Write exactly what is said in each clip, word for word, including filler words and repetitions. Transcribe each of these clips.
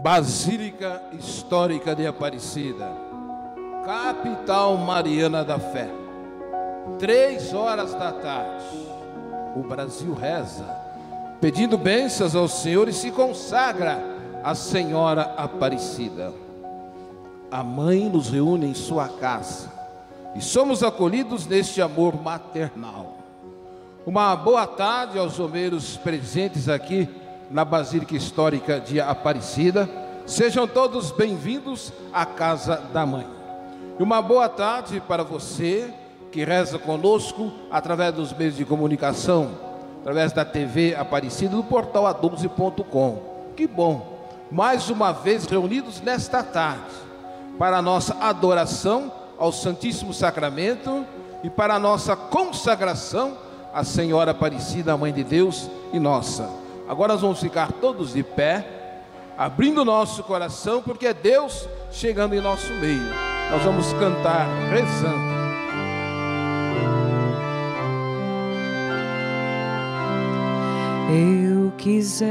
Basílica Histórica de Aparecida, capital mariana da fé. Três horas da tarde, o Brasil reza, pedindo bênçãos ao Senhor e se consagra à Senhora Aparecida. A mãe nos reúne em sua casa e somos acolhidos neste amor maternal. Uma boa tarde aos romeiros presentes aqui na Basílica Histórica de Aparecida. Sejam todos bem-vindos à Casa da Mãe. E uma boa tarde para você que reza conosco através dos meios de comunicação, através da T V Aparecida, do portal A doze ponto com. Que bom! Mais uma vez reunidos nesta tarde para a nossa adoração ao Santíssimo Sacramento e para a nossa consagração à Senhora Aparecida, a Mãe de Deus e nossa. Agora nós vamos ficar todos de pé, abrindo o nosso coração, porque é Deus chegando em nosso meio. Nós vamos cantar rezando. Eu quisera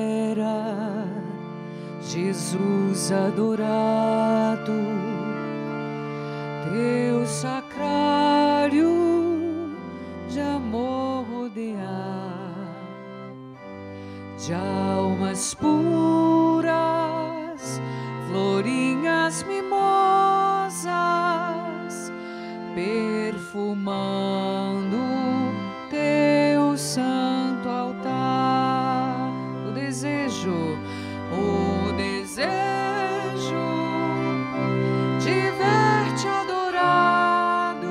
Jesus adorado, teu sacrário de amor rodear, de almas puras, florinhas mimosas, perfumando teu santo altar. O desejo, o desejo de ver-te adorado,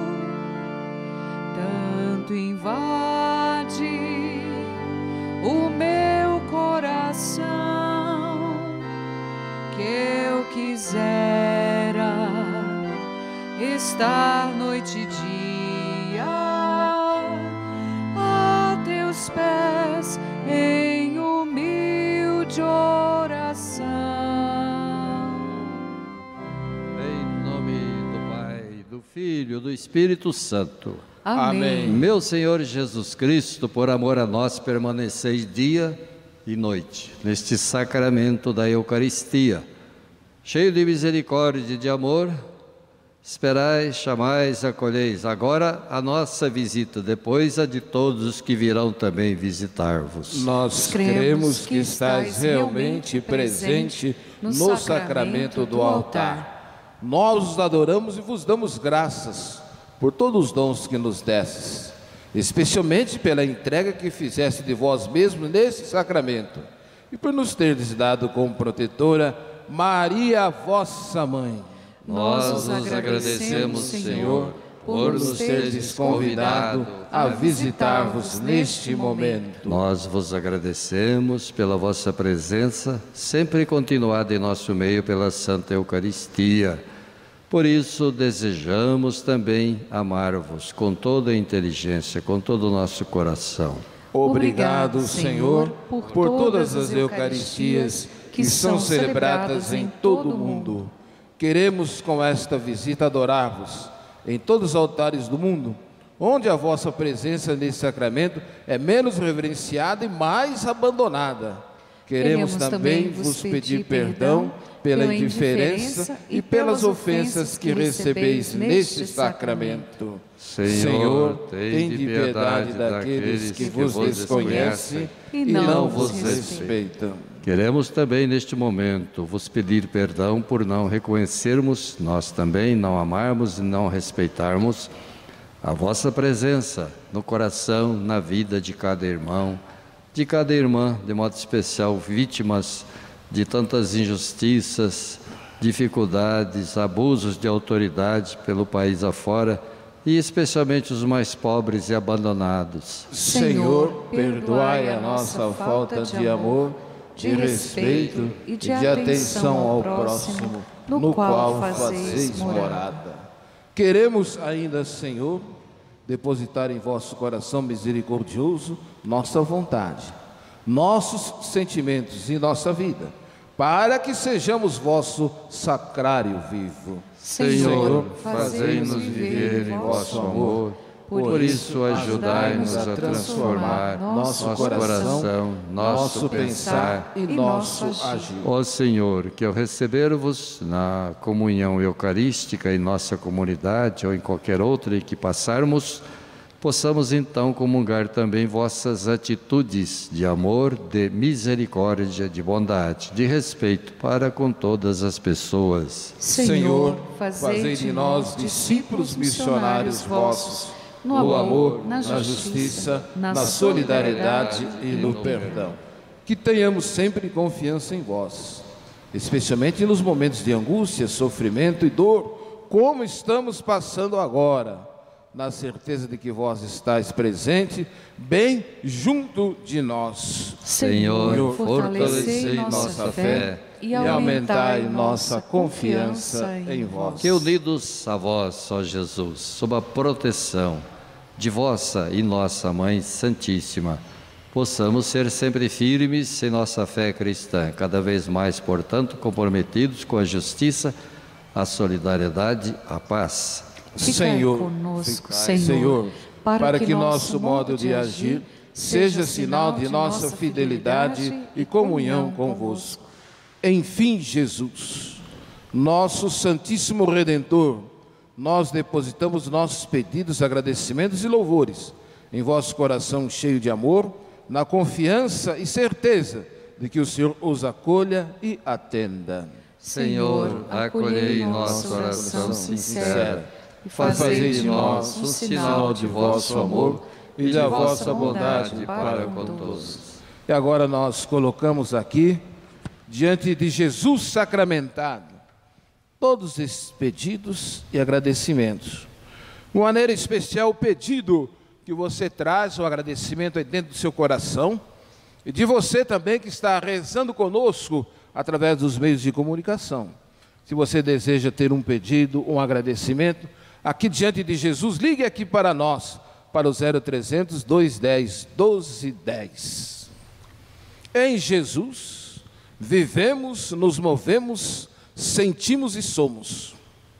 tanto invade o meu coração, que eu quisera estar noite e dia a teus pés em humilde oração. Em nome do Pai, do Filho e do Espírito Santo. Amém. Meu Senhor Jesus Cristo, por amor a nós, permaneceis dia e noite neste sacramento da Eucaristia. Cheio de misericórdia e de amor, esperais, chamais, acolheis. Agora a nossa visita, depois a de todos os que virão também visitar-vos. Nós cremos que estais realmente presente no sacramento do altar. Nós os adoramos e vos damos graças por todos os dons que nos destes, especialmente pela entrega que fizeste de vós mesmos nesse sacramento, e por nos teres dado como protetora Maria, vossa mãe. Nós os agradecemos, Senhor, por nos teres convidado a visitar-vos neste momento. Nós vos agradecemos pela vossa presença, sempre continuada em nosso meio pela Santa Eucaristia. Por isso, desejamos também amar-vos com toda a inteligência, com todo o nosso coração. Obrigado, Senhor, por, por todas as Eucaristias que são celebradas em todo o mundo. Queremos, com esta visita, adorar-vos em todos os altares do mundo, onde a vossa presença nesse sacramento é menos reverenciada e mais abandonada. Queremos, Queremos também vos pedir perdão pela indiferença e pelas ofensas que recebeis neste sacramento. Senhor, tende piedade daqueles que vos desconhecem e não vos respeitam. Queremos também neste momento vos pedir perdão por não reconhecermos, nós também não amarmos e não respeitarmos a vossa presença no coração, na vida de cada irmão, de cada irmã, de modo especial vítimas de tantas injustiças, dificuldades, abusos de autoridade pelo país afora, e especialmente os mais pobres e abandonados. Senhor, perdoai a nossa falta de amor, de respeito e de atenção ao próximo, no qual fazeis morada. Queremos ainda, Senhor, depositar em vosso coração misericordioso nossa vontade, nossos sentimentos e nossa vida, para que sejamos vosso sacrário vivo. Senhor, fazei-nos viver em vosso amor, Por isso, ajudai-nos a transformar nosso coração, nosso pensar e nosso agir. Ó Senhor, que ao receber-vos na comunhão eucarística em nossa comunidade ou em qualquer outra em que passarmos, possamos então comungar também vossas atitudes de amor, de misericórdia, de bondade, de respeito para com todas as pessoas. Senhor, fazei de nós discípulos missionários vossos, no amor, na justiça, na solidariedade e no perdão. Que tenhamos sempre confiança em vós, especialmente nos momentos de angústia, sofrimento e dor, como estamos passando agora, na certeza de que vós estáis presente, bem junto de nós. Senhor, fortalecei nossa fé e aumentai nossa confiança em vós. Que unidos a vós, ó Jesus, sob a proteção de vossa e nossa Mãe Santíssima, possamos ser sempre firmes em nossa fé cristã, cada vez mais, portanto, comprometidos com a justiça, a solidariedade, a paz. Senhor, conosco, Senhor, Senhor, para, para que, que nosso modo de agir seja sinal de nossa fidelidade e comunhão convosco. Enfim, Jesus, nosso Santíssimo Redentor, nós depositamos nossos pedidos, agradecimentos e louvores em vosso coração cheio de amor, na confiança e certeza de que o Senhor os acolha e atenda. Senhor, acolhei nossa oração sincera e fazei de nós um sinal de vosso amor e de vossa bondade para com todos. E agora nós colocamos aqui, diante de Jesus sacramentado, todos esses pedidos e agradecimentos. De maneira especial, o pedido que você traz, o agradecimento aí dentro do seu coração, e de você também que está rezando conosco através dos meios de comunicação. Se você deseja ter um pedido, um agradecimento, aqui diante de Jesus, ligue aqui para nós, para o zero trezentos, duzentos e dez, doze dez. Em Jesus, vivemos, nos movemos, sentimos e somos.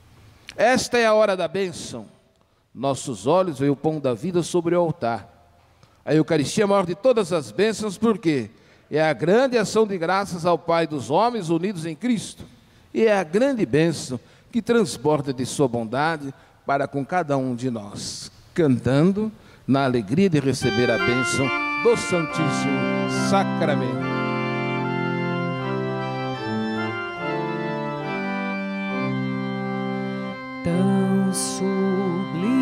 Esta é a hora da bênção. Nossos olhos veem o pão da vida sobre o altar. A Eucaristia é a maior de todas as bênçãos, porque é a grande ação de graças ao Pai dos homens unidos em Cristo. E é a grande bênção que transborda de sua bondade para com cada um de nós, cantando na alegria de receber a bênção do Santíssimo Sacramento. Tão sublime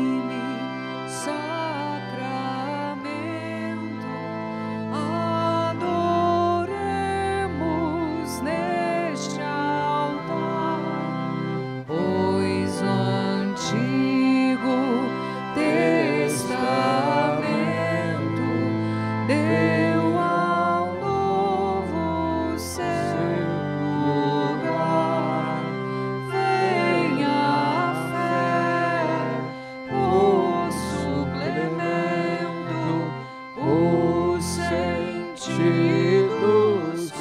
sacramento, adoremos neste altar, pois o Antigo Testamento deu ao novo seu lugar. Venha a fé, o suplemento, os sentidos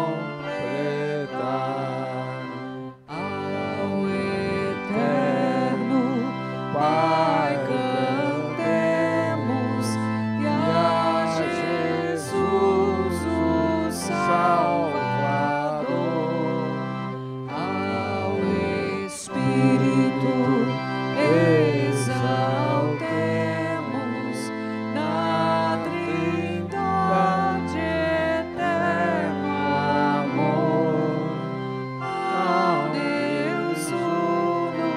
completar. Ao eterno Pai cantemos, e a Jesus o Salvador, ao Espírito exaltemos, na Trindade eterno amor, ao Deus uno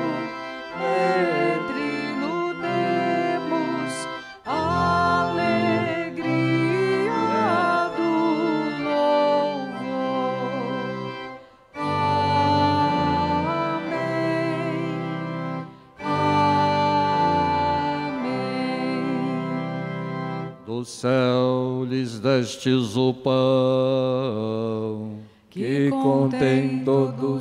retriludemos, alegria do louvor. Amém. Amém. Do céu lhes destes o pão, Que contém todo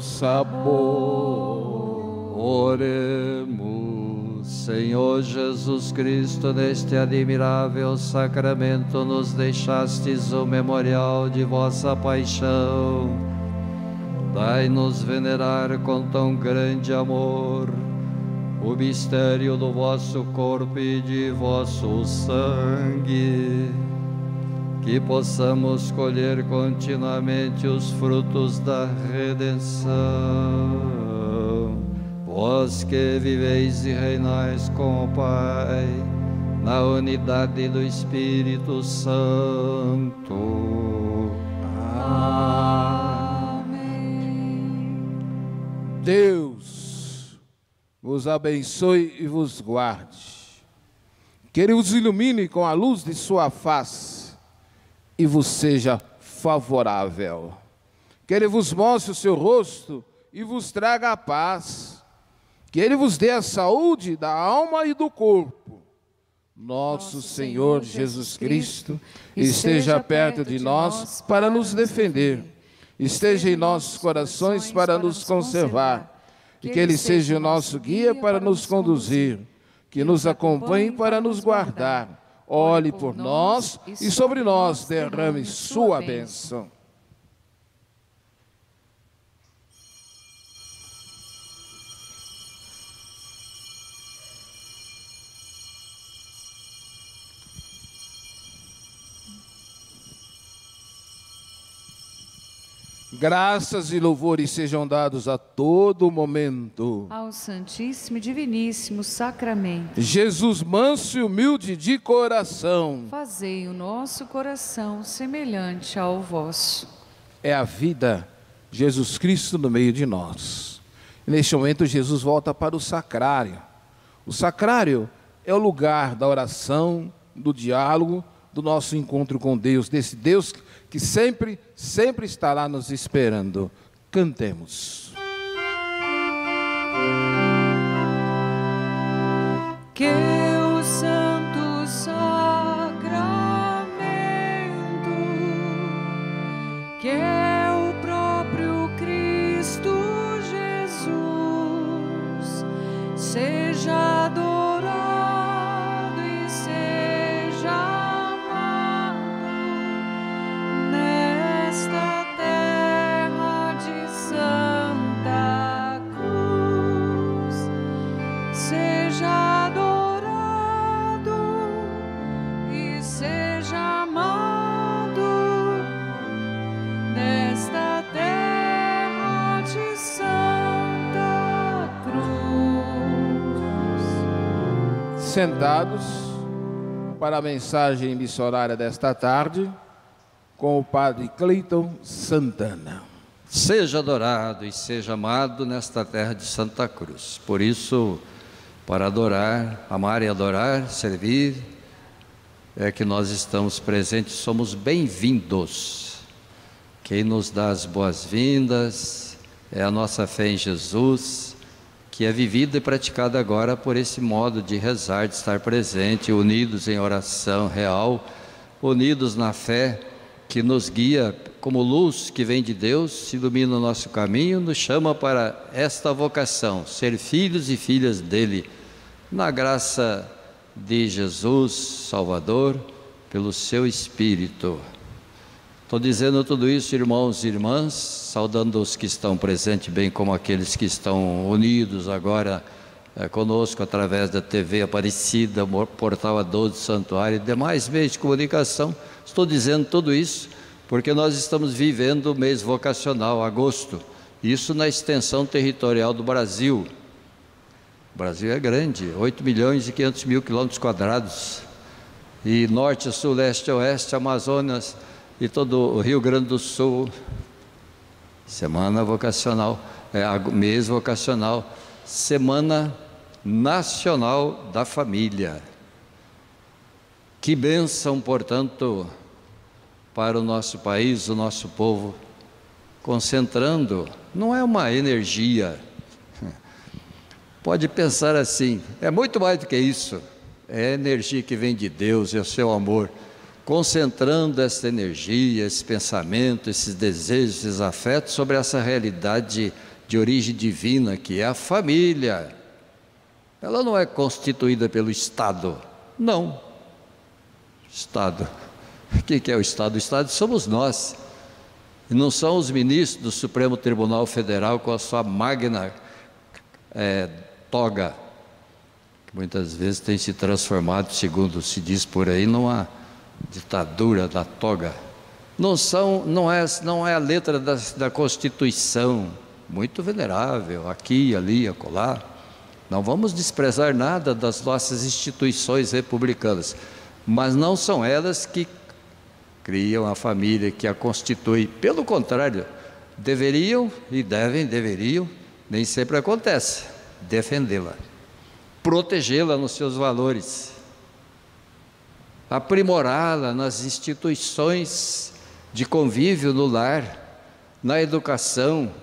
sabor. oremos. Senhor Jesus Cristo, neste admirável sacramento nos deixastes o memorial de vossa paixão. Dai-nos venerar com tão grande amor o mistério do vosso corpo e de vosso sangue, que possamos colher continuamente os frutos da redenção. Vós que viveis e reinais com o Pai, na unidade do Espírito Santo. Amém. Deus vos abençoe e vos guarde, que Ele vos ilumine com a luz de sua face e vos seja favorável, que Ele vos mostre o seu rosto e vos traga a paz, que Ele vos dê a saúde da alma e do corpo. Nosso, Nosso Senhor, Senhor Jesus Cristo esteja perto de nós para nos defender, esteja em nossos corações para nos conservar, e que Ele seja o nosso guia para nos conduzir, que nos acompanhe para nos guardar, olhe por nós e sobre nós derrame sua bênção. Graças e louvores sejam dados a todo momento ao Santíssimo e Diviníssimo Sacramento. Jesus manso e humilde de coração, fazei o nosso coração semelhante ao vosso. É a vida, Jesus Cristo no meio de nós. E neste momento Jesus volta para o sacrário. O sacrário é o lugar da oração, do diálogo, do nosso encontro com Deus, desse Deus que sempre, sempre está lá nos esperando. Cantemos. Que o santo sacramento, que é o próprio Cristo Jesus, seja adorado e seja amado nesta terra de Santa Cruz, seja adorado e seja amado nesta terra de Santa Cruz. Sentados para a mensagem missionária desta tarde, com o Padre Cleiton Santana. Seja adorado e seja amado nesta terra de Santa Cruz. Por isso, para adorar, amar e adorar, servir, é que nós estamos presentes, somos bem-vindos. Quem nos dá as boas-vindas é a nossa fé em Jesus, que é vivida e praticada agora por esse modo de rezar, de estar presente, unidos em oração real, unidos na fé, que nos guia como luz que vem de Deus, ilumina o nosso caminho, nos chama para esta vocação, ser filhos e filhas dele, na graça de Jesus Salvador, pelo seu Espírito. Estou dizendo tudo isso, irmãos e irmãs, saudando os que estão presentes, bem como aqueles que estão unidos agora é, conosco através da T V Aparecida, Portal A doze, Santuário e demais meios de comunicação. Estou dizendo tudo isso porque nós estamos vivendo o mês vocacional, agosto, isso na extensão territorial do Brasil. O Brasil é grande, oito milhões e quinhentos mil quilômetros quadrados, e norte, sul, leste, oeste, Amazonas e todo o Rio Grande do Sul. Semana vocacional, é, mês vocacional, Semana Nacional da Família. Que bênção, portanto, para o nosso país, o nosso povo, concentrando, não é uma energia, pode pensar assim, é muito mais do que isso, é a energia que vem de Deus, é o seu amor, concentrando essa energia, esse pensamento, esses desejos, esses afetos sobre essa realidade de origem divina que é a família. Ela não é constituída pelo Estado, não. Estado, o que é o Estado? O Estado somos nós, e não são os ministros do Supremo Tribunal Federal com a sua magna é, toga. muitas vezes tem se transformado, segundo se diz por aí, numa ditadura da toga. Não, são, não, é, não é a letra da, da Constituição, muito venerável, aqui, ali, acolá. Não vamos desprezar nada das nossas instituições republicanas, mas não são elas que criam a família, que a constituem. Pelo contrário, deveriam e devem, deveriam, nem sempre acontece, defendê-la, protegê-la nos seus valores, aprimorá-la nas instituições de convívio no lar, na educação,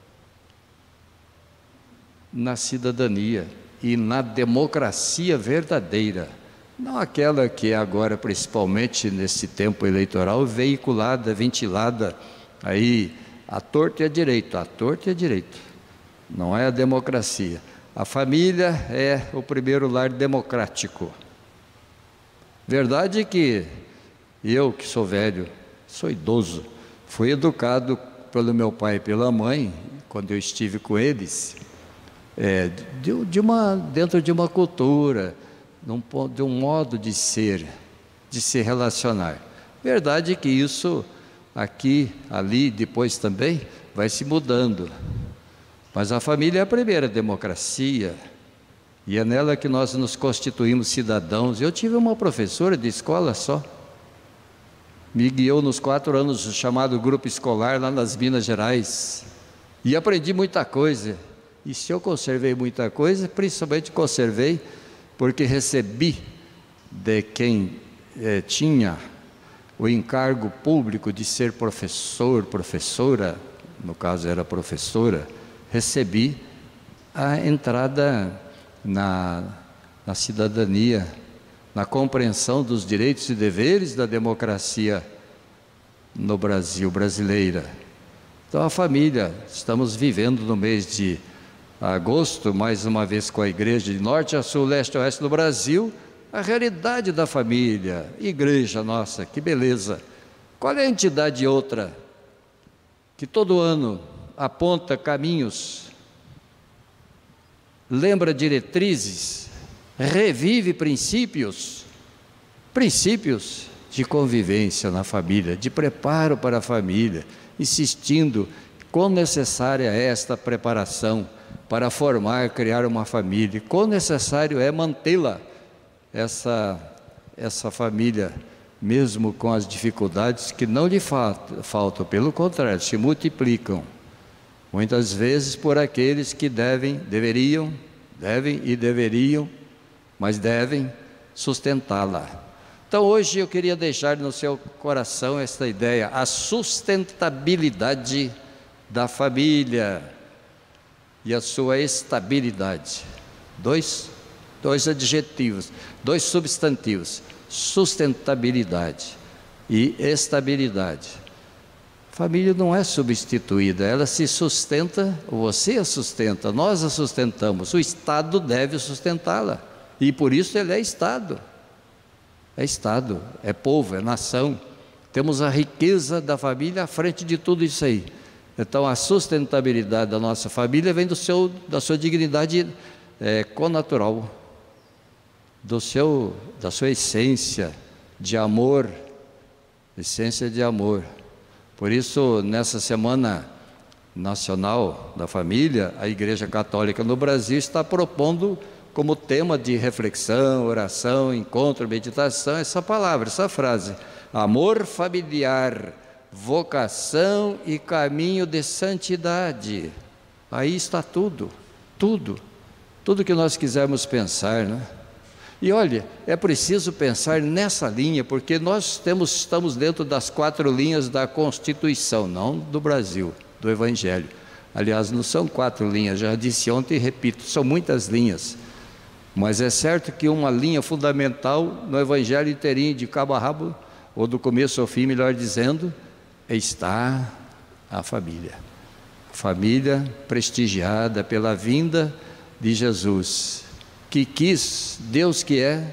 na cidadania e na democracia verdadeira, não aquela que é agora, principalmente nesse tempo eleitoral, veiculada, ventilada aí à torta e à direita, à torta e à direita. Não é a democracia. A família é o primeiro lar democrático. Verdade que eu, que sou velho, sou idoso, fui educado pelo meu pai e pela mãe, quando eu estive com eles, é, de, de uma, dentro de uma cultura, de um modo de ser, de se relacionar. Verdade que isso aqui, ali, depois também, vai se mudando. Mas a família é a primeira democracia, e é nela que nós nos constituímos cidadãos. Eu tive uma professora de escola só, me guiou nos quatro anos o chamado grupo escolar lá nas Minas Gerais, e aprendi muita coisa. E se eu conservei muita coisa, principalmente conservei porque recebi de quem eh, tinha o encargo público de ser professor, professora, no caso era professora, recebi a entrada na, na cidadania, na compreensão dos direitos e deveres da democracia no Brasil, brasileira. Então a família, estamos vivendo no mês de agosto, mais uma vez com a igreja de norte a sul, leste a oeste do Brasil, a realidade da família, igreja nossa, que beleza. Qual é a entidade outra que todo ano aponta caminhos, lembra diretrizes, revive princípios, princípios de convivência na família, de preparo para a família, insistindo quão necessária é esta preparação para formar, criar uma família, quão necessário é mantê-la, essa, essa família, mesmo com as dificuldades que não lhe faltam, faltam, pelo contrário, se multiplicam, muitas vezes por aqueles que devem, deveriam, devem e deveriam, mas devem sustentá-la. Então hoje eu queria deixar no seu coração esta ideia, a sustentabilidade da família e a sua estabilidade. Dois, dois adjetivos, dois substantivos, sustentabilidade e estabilidade. Família não é substituída, ela se sustenta, você a sustenta, nós a sustentamos, o Estado deve sustentá-la, e por isso ele é Estado, é Estado, é povo, é nação, temos a riqueza da família à frente de tudo isso aí. Então a sustentabilidade da nossa família vem do seu, da sua dignidade é, connatural, do seu, da sua essência de amor, essência de amor. Por isso, nessa Semana Nacional da Família, a Igreja Católica no Brasil está propondo como tema de reflexão, oração, encontro, meditação, essa palavra, essa frase, amor familiar, vocação e caminho de santidade. Aí está tudo, tudo, tudo que nós quisermos pensar, né? E olha, é preciso pensar nessa linha, porque nós temos, estamos dentro das quatro linhas da Constituição, não do Brasil, do Evangelho. Aliás, não são quatro linhas, já disse ontem e repito, são muitas linhas. Mas é certo que uma linha fundamental no Evangelho inteirinho, de cabo a rabo, ou do começo ao fim, melhor dizendo, está a família. Família prestigiada pela vinda de Jesus, que quis, Deus que é,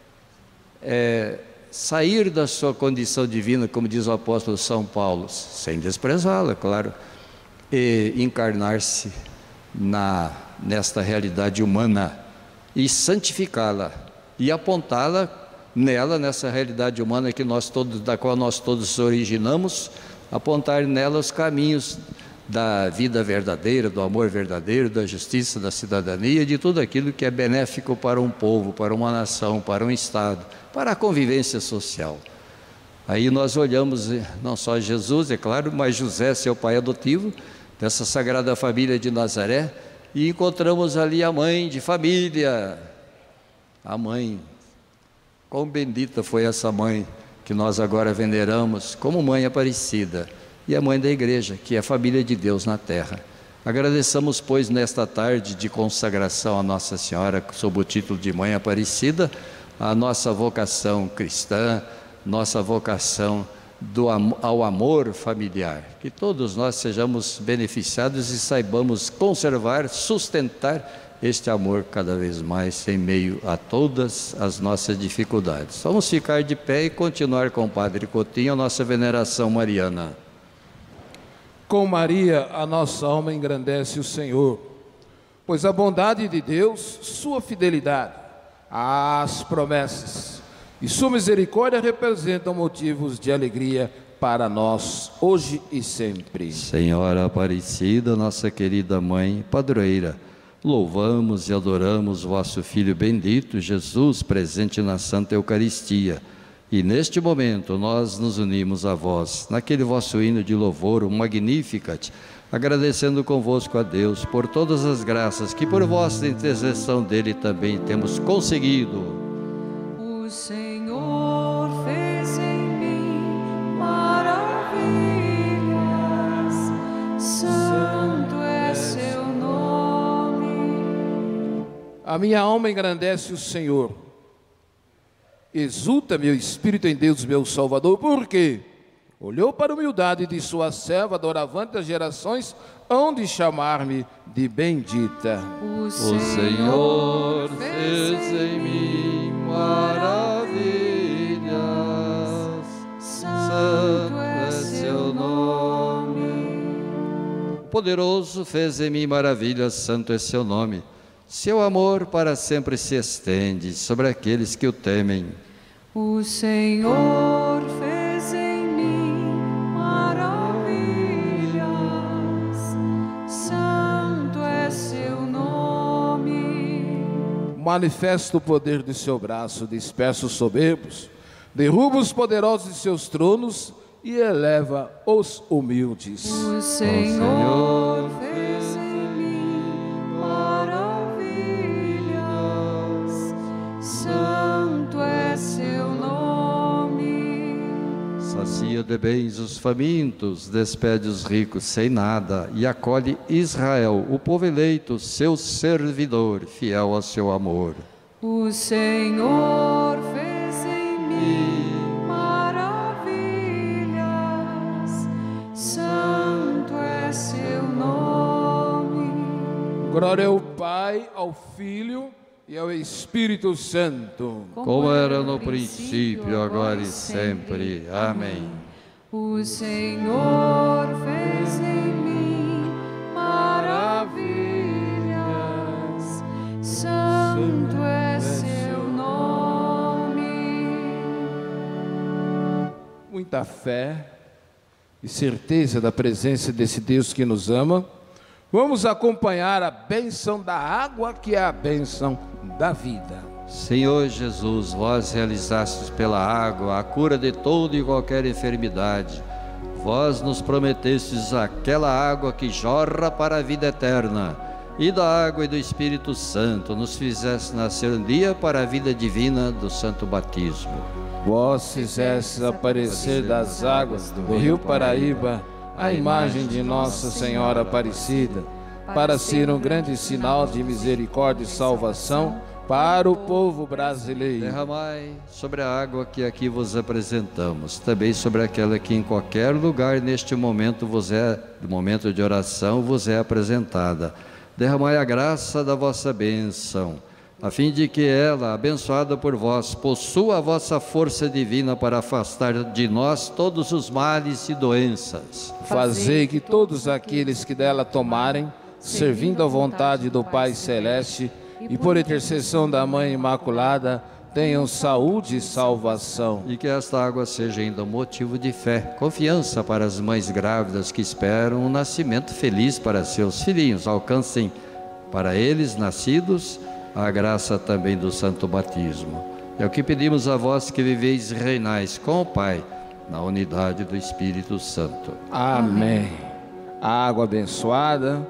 é, sair da sua condição divina, como diz o apóstolo São Paulo, sem desprezá-la, claro, e encarnar-se na, nesta realidade humana, e santificá-la e apontá-la nela, nessa realidade humana que nós todos, da qual nós todos originamos, apontar nela os caminhos da vida verdadeira, do amor verdadeiro, da justiça, da cidadania, de tudo aquilo que é benéfico para um povo, para uma nação, para um estado, para a convivência social. Aí nós olhamos não só Jesus, é claro, mas José, seu pai adotivo, dessa Sagrada Família de Nazaré, e encontramos ali a mãe de família, a mãe. Quão bendita foi essa mãe que nós agora veneramos como Mãe Aparecida, e a mãe da igreja, que é a família de Deus na terra. Agradeçamos, pois, nesta tarde de consagração a Nossa Senhora, sob o título de Mãe Aparecida, a nossa vocação cristã, nossa vocação do, ao amor familiar. Que todos nós sejamos beneficiados e saibamos conservar, sustentar este amor cada vez mais em meio a todas as nossas dificuldades. Vamos ficar de pé e continuar com o Padre Coutinho a nossa veneração mariana. Com Maria, a nossa alma engrandece o Senhor, pois a bondade de Deus, sua fidelidade às promessas e sua misericórdia representam motivos de alegria para nós, hoje e sempre. Senhora Aparecida, nossa querida Mãe, padroeira, louvamos e adoramos vosso Filho bendito, Jesus, presente na Santa Eucaristia. E neste momento nós nos unimos a vós, naquele vosso hino de louvor, o Magnificat, agradecendo convosco a Deus por todas as graças que por vossa intercessão dele também temos conseguido. O Senhor fez em mim maravilhas, santo é seu nome. A minha alma engrandece o Senhor. Exulta meu espírito em Deus, meu Salvador, porque olhou para a humildade de sua serva, doravante das gerações, hão de chamar-me de bendita. O Senhor fez em mim maravilhas, santo é seu nome. O poderoso fez em mim maravilhas, santo é seu nome. Seu amor para sempre se estende sobre aqueles que o temem. O Senhor fez em mim maravilhas, santo é seu nome. Manifesta o poder do seu braço, dispersa os soberbos, derruba os poderosos de seus tronos e eleva os humildes. O Senhor fez em mim maravilhas, santo é seu nome. Sacia de bens os famintos, despede os ricos sem nada e acolhe Israel, o povo eleito, seu servidor, fiel ao seu amor. O Senhor fez em mim maravilhas, santo é seu nome. Glória ao Pai, ao Filho e ao Espírito Santo. Como era no princípio, agora e sempre. Amém. O Senhor fez em mim maravilhas, santo é seu nome. Muita fé e certeza da presença desse Deus que nos ama. Vamos acompanhar a bênção da água, que é a bênção da vida. Senhor Jesus, vós realizastes pela água a cura de toda e qualquer enfermidade. Vós nos prometestes aquela água que jorra para a vida eterna, e da água e do Espírito Santo nos fizeste nascer um dia para a vida divina do santo batismo. Vós fizestes aparecer das águas do rio Paraíba a imagem de Nossa Senhora Aparecida, para ser um grande sinal de misericórdia e salvação para o povo brasileiro. Derramai sobre a água que aqui vos apresentamos, também sobre aquela que em qualquer lugar neste momento vos é, no momento de oração, vos é apresentada. Derramai a graça da vossa bênção, a fim de que ela, abençoada por vós, possua a vossa força divina para afastar de nós todos os males e doenças. Fazei que todos aqueles que dela tomarem, servindo à vontade do Pai Celeste, e por intercessão da Mãe Imaculada, tenham saúde e salvação. E que esta água seja ainda um motivo de fé, confiança para as mães grávidas que esperam um nascimento feliz para seus filhinhos. Alcancem para eles, nascidos, a graça também do santo batismo. É o que pedimos a vós que viveis e reinais com o Pai, na unidade do Espírito Santo. Amém. A água abençoada,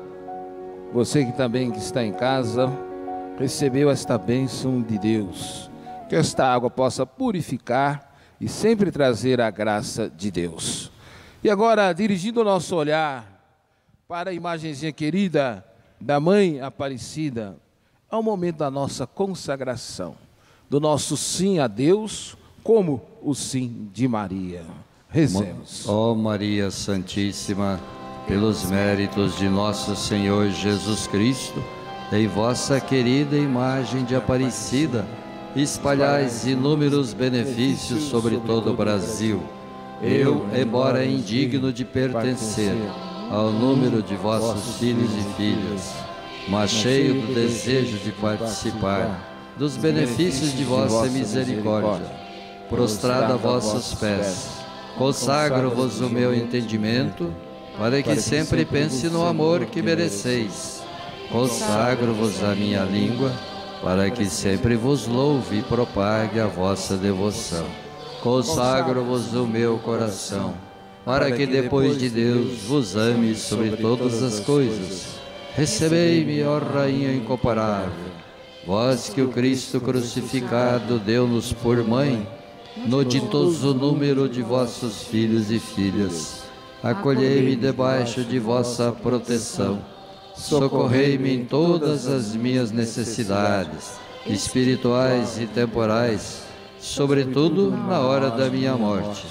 você que também que está em casa, recebeu esta bênção de Deus. Que esta água possa purificar e sempre trazer a graça de Deus. E agora, dirigindo o nosso olhar para a imagenzinha querida da Mãe Aparecida, é o momento da nossa consagração, do nosso sim a Deus, como o sim de Maria. Rezemos. Ó Maria Santíssima, pelos méritos de nosso Senhor Jesus Cristo, em vossa querida imagem de Aparecida, espalhais inúmeros benefícios sobre todo o Brasil. Eu, embora indigno de pertencer ao número de vossos filhos e filhas, mas cheio do desejo de participar dos benefícios de vossa misericórdia, prostrado a vossos pés, consagro-vos o meu entendimento, para que sempre pense no amor que mereceis. Consagro-vos a minha língua, para que sempre vos louve e propague a vossa devoção. Consagro-vos o meu coração, para que depois de Deus vos ame sobre todas as coisas. Recebei-me, ó Rainha incomparável, vós que o Cristo crucificado deu-nos por mãe, no ditoso número de vossos filhos e filhas. Acolhei-me debaixo de vossa proteção. Socorrei-me em todas as minhas necessidades, espirituais e temporais, sobretudo na hora da minha morte.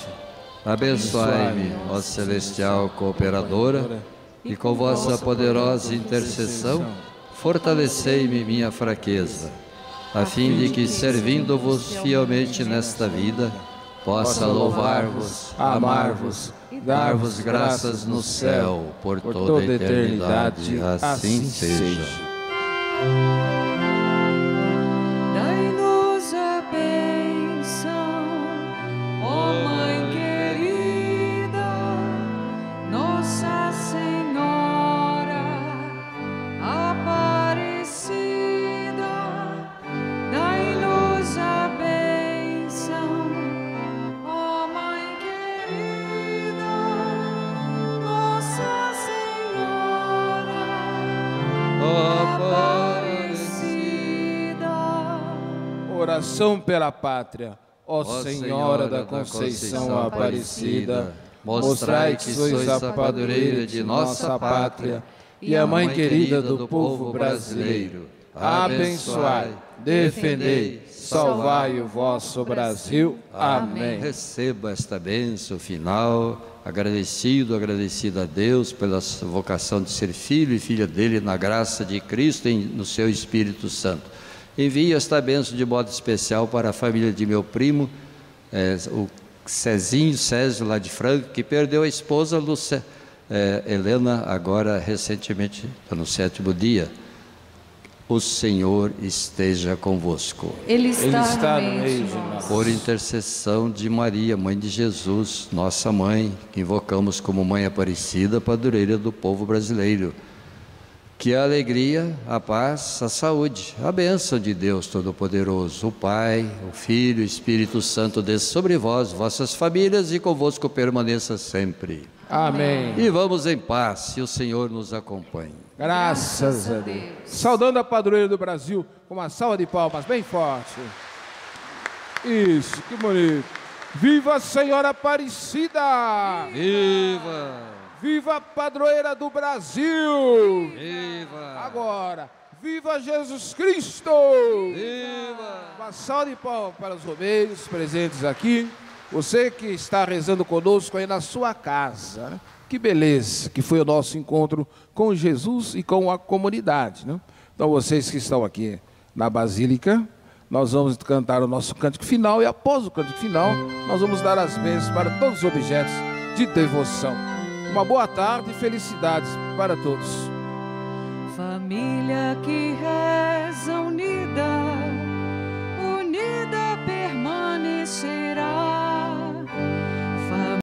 Abençoai-me, ó celestial cooperadora, e com vossa poderosa intercessão, fortalecei-me minha fraqueza, a fim de que, servindo-vos fielmente nesta vida, possa louvar-vos, amar-vos, dar-vos graças no céu por toda a eternidade. Assim seja. Dai-nos a bênção, ó Mãe querida, Nossa Senhora Aparecida. Dai-nos a bênção, ó Mãe querida, Nossa Senhora Aparecida. Oração pela pátria. Ó Senhora da Conceição Aparecida, mostrai que sois a padroeira de nossa pátria e a mãe querida do povo brasileiro. Abençoai, defendei, salvai o vosso Brasil. Amém. Receba esta bênção final, agradecido, agradecido a Deus pela vocação de ser filho e filha dele na graça de Cristo e no seu Espírito Santo. Envio esta bênção de modo especial para a família de meu primo, é, o Cezinho, Césio, lá de Franca, que perdeu a esposa Lucia, é, Helena, agora recentemente, no sétimo dia. O Senhor esteja convosco. Ele está, Ele está no meio de nós. Por intercessão de Maria, Mãe de Jesus, nossa mãe, que invocamos como Mãe Aparecida, padroeira do povo brasileiro. Que a alegria, a paz, a saúde, a bênção de Deus Todo-Poderoso, o Pai, o Filho, o Espírito Santo, desça sobre vós, vossas famílias e convosco permaneça sempre. Amém. E vamos em paz, se o Senhor nos acompanhe. Graças a Deus. Saudando a padroeira do Brasil com uma salva de palmas bem forte. Isso, que bonito. Viva a Senhora Aparecida! Viva! Viva a padroeira do Brasil! Viva! Agora, viva Jesus Cristo! Viva! Uma salva de palmas para os romeiros presentes aqui. Você que está rezando conosco aí na sua casa, né? Que beleza que foi o nosso encontro com Jesus e com a comunidade, né? Então, vocês que estão aqui na Basílica, nós vamos cantar o nosso cântico final e após o cântico final, nós vamos dar as bênçãos para todos os objetos de devoção. Uma boa tarde e felicidades para todos. Família que